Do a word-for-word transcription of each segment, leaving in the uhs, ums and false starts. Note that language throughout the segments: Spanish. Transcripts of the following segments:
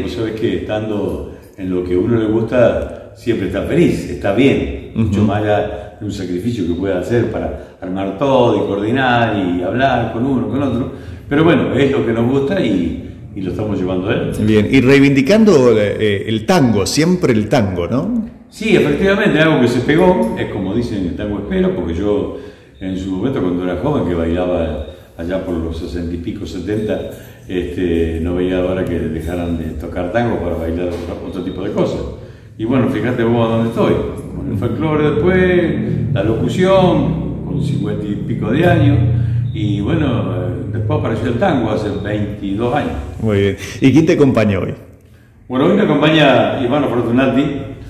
Vos sabés que estando en lo que a uno le gusta, siempre está feliz, está bien, uh-huh. Mucho más allá de un sacrificio que pueda hacer para armar todo y coordinar y hablar con uno, con otro, pero bueno, es lo que nos gusta y, y lo estamos llevando a él. Bien, y reivindicando eh, el tango, siempre el tango, ¿no? Sí, efectivamente, algo que se pegó, es como dicen el tango espero, porque yo en su momento cuando era joven, que bailaba allá por los sesenta y pico, setenta, este, no veía ahora que dejaran de tocar tango para bailar otro, otro tipo de cosas. Y bueno, fíjate vos a dónde estoy, con el folclore después, la locución, con cincuenta y pico de años, y bueno, después apareció el tango hace veintidós años. Muy bien. ¿Y quién te acompaña hoy? Bueno, hoy me acompaña Ivano Fortunati,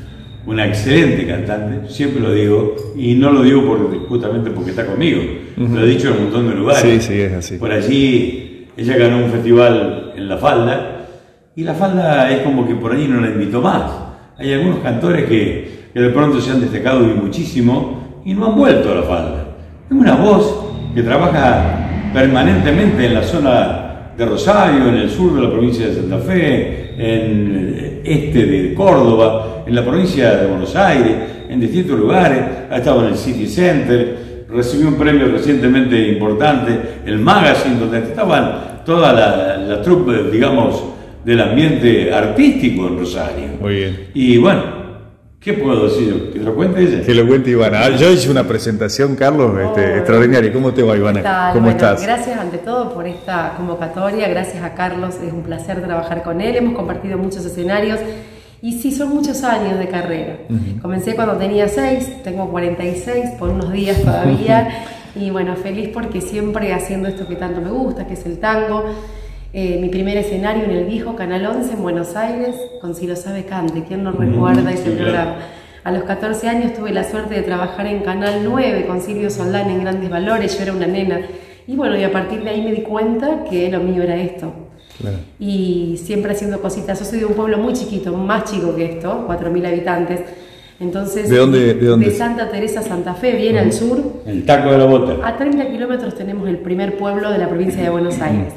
una excelente cantante, siempre lo digo, y no lo digo por, justamente porque está conmigo, uh-huh. Lo he dicho en un montón de lugares. Sí, sí, es así. Por allí, ella ganó un festival en La Falda, y La Falda es como que por allí no la invitó más. Hay algunos cantores que, que de pronto se han destacado y muchísimo, y no han vuelto a La Falda. Es una voz que trabaja permanentemente en la zona de Rosario, en el sur de la provincia de Santa Fe, en el este de Córdoba, en la provincia de Buenos Aires, en distintos lugares, ha estado en el City Center, recibió un premio recientemente importante, el Magazine, donde estaban toda la, la troupe, digamos, del ambiente artístico en Rosario. Muy bien. Y bueno, ¿qué puedo decir? ¿Que lo cuente ella? Que lo cuente Ivana. Yo hice una presentación, Carlos, oh, este, extraordinaria. ¿Cómo te va, Ivana? ¿Cómo bueno, estás? Gracias ante todo por esta convocatoria, gracias a Carlos, es un placer trabajar con él, hemos compartido muchos escenarios y sí, son muchos años de carrera. Uh-huh. Comencé cuando tenía seis, tengo cuarenta y seis, por unos días todavía, y bueno, feliz porque siempre haciendo esto que tanto me gusta, que es el tango. Eh, mi primer escenario en el viejo Canal once en Buenos Aires, con Si lo sabe cante, ¿quién no recuerda mm, ese sí, programa? A los catorce años tuve la suerte de trabajar en Canal nueve con Silvio Soldán en Grandes Valores, yo era una nena. Y bueno, y a partir de ahí me di cuenta que lo mío era esto. Claro. Y siempre haciendo cositas. Yo soy de un pueblo muy chiquito, más chico que esto, cuatro mil habitantes. Entonces, ¿De dónde? ¿De dónde? De Santa Teresa, Santa Fe, bien uh-huh. al sur. El Taco de la Bota. A treinta kilómetros tenemos el primer pueblo de la provincia de Buenos Aires.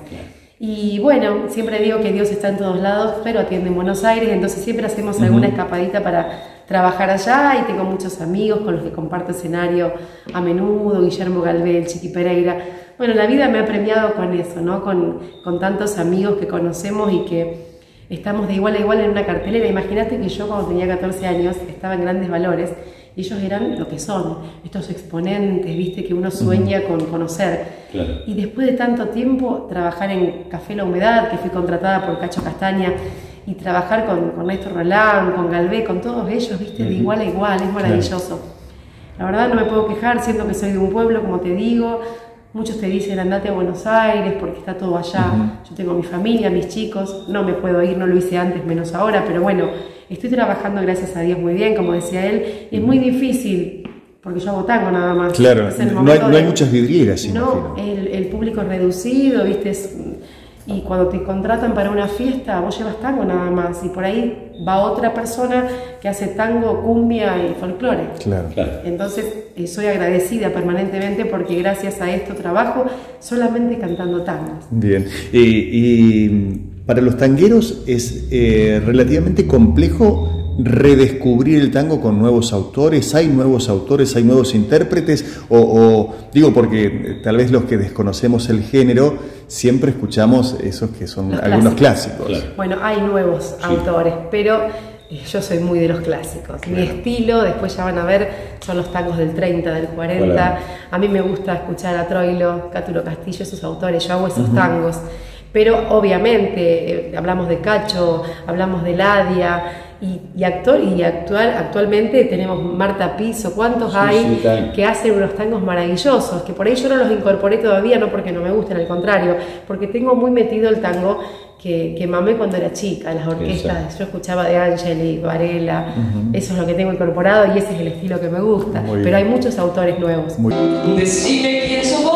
Y bueno, siempre digo que Dios está en todos lados, pero atiende en Buenos Aires, entonces siempre hacemos uh-huh. alguna escapadita para trabajar allá y tengo muchos amigos con los que comparto escenario a menudo, Guillermo Galvé, Chiqui Pereira. Bueno, la vida me ha premiado con eso, ¿no? Con, con tantos amigos que conocemos y que estamos de igual a igual en una cartelera. Imagínate que yo cuando tenía catorce años estaba en Grandes Valores y ellos eran lo que son, estos exponentes, viste, que uno sueña uh-huh. con conocer. Claro. Y después de tanto tiempo, trabajar en Café La Humedad, que fui contratada por Cacho Castaña, y trabajar con, con Néstor Roland, con Galvé, con todos ellos, viste, uh-huh. de igual a igual, es maravilloso. Claro. La verdad no me puedo quejar, siento que soy de un pueblo, como te digo. Muchos te dicen andate a Buenos Aires porque está todo allá. Uh-huh. Yo tengo mi familia, mis chicos, no me puedo ir, no lo hice antes, menos ahora, pero bueno, estoy trabajando gracias a Dios muy bien, como decía él, y es muy difícil, porque yo hago tango nada más. Claro, no hay, no hay muchas vidrieras, no, el, el público es reducido, viste, es, y cuando te contratan para una fiesta, vos llevas tango nada más, y por ahí va otra persona que hace tango, cumbia y folclore. Claro, claro. Entonces, eh, soy agradecida permanentemente porque gracias a esto trabajo solamente cantando tangos. Bien, y, y para los tangueros es eh, relativamente complejo redescubrir el tango con nuevos autores. ¿Hay nuevos autores, hay nuevos intérpretes? O, o digo porque tal vez los que desconocemos el género siempre escuchamos esos que son los algunos clásicos. clásicos. Claro. Bueno, hay nuevos sí. autores, pero yo soy muy de los clásicos. Claro. Mi estilo, después ya van a ver, son los tangos del treinta, del cuarenta. Claro. A mí me gusta escuchar a Troilo, Cátulo Castillo, esos autores, yo hago esos uh-huh. tangos. Pero obviamente eh, hablamos de Cacho, hablamos de Ladia y, y, actor, y actual, actualmente tenemos Marta Piso, ¿cuántos sí, hay sí, que hacen unos tangos maravillosos? Que por ahí yo no los incorporé todavía, no porque no me gusten, al contrario, porque tengo muy metido el tango que, que mamé cuando era chica, en las orquestas, yo escuchaba de Angeli, Varela, uh-huh. eso es lo que tengo incorporado y ese es el estilo que me gusta, pero hay muchos autores nuevos. Muy... Decime quién sos vos.